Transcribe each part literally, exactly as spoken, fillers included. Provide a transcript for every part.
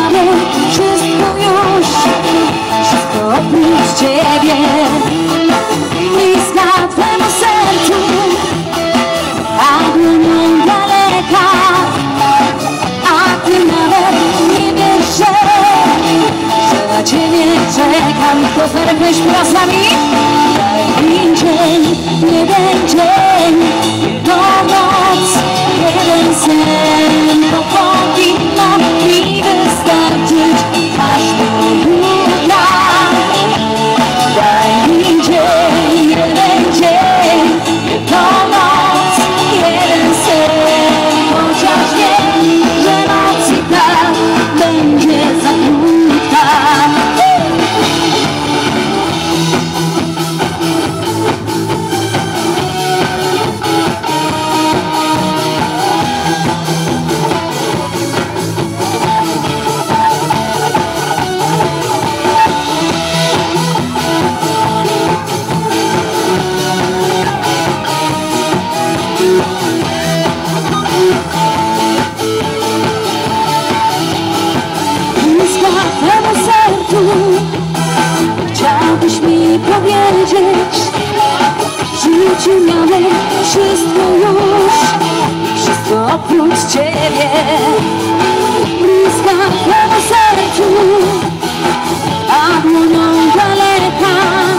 miałem wszystko już, wszystko oprócz ciebie. Bliska twemu sercu, a dłonią daleka. A ty nawet nie wiesz, że, że na ciebie czekam. To zerknę śpiewa z nami. Jeden dzień, jeden dzień, jedną noc, jeden sen. To powinno mi wystarczyć aż do jutra. Daj mi dzień, jeden dzień, jedną noc, jeden sen. Chociaż wiem, że noc i tak będzie za krótka. Chciałbyś mi powiedzieć, w życiu miałem wszystko już, wszystko oprócz ciebie. Bliska twemu sercu, a dłonią daleka.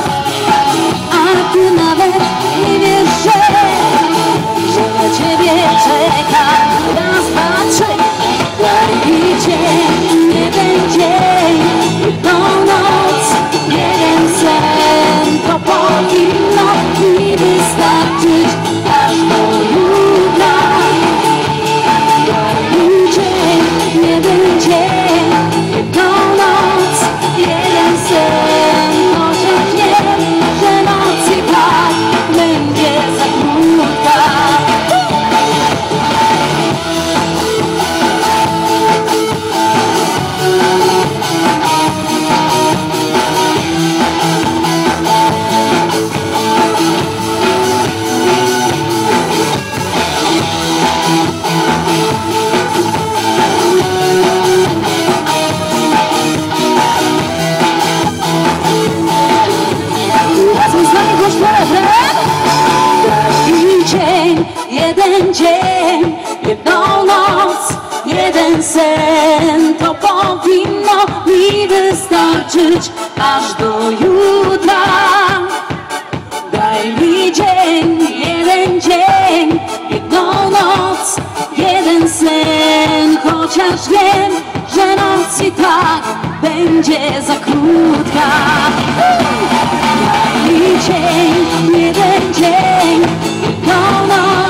A ty nawet nie wiesz, że, że na ciebie czekam. Raz, dwa, trzy, daj mi dzień, jeden dzień, jedną noc, jeden sen. To powinno mi wystarczyć aż do jutra. Daj mi dzień, jeden dzień, jedną noc, jeden sen. Chociaż wiem, że noc i tak będzie za krótka. Dzień, jeden dzień, jedną noc, jeden sen. To powinno mi wystarczyć aż do jutra. Daj mi dzień, jeden dzień, jedną noc, jeden sen. Chociaż wiem, że noc i tak będzie za krótka. Daj mi dzień, jeden dzień, jedną noc.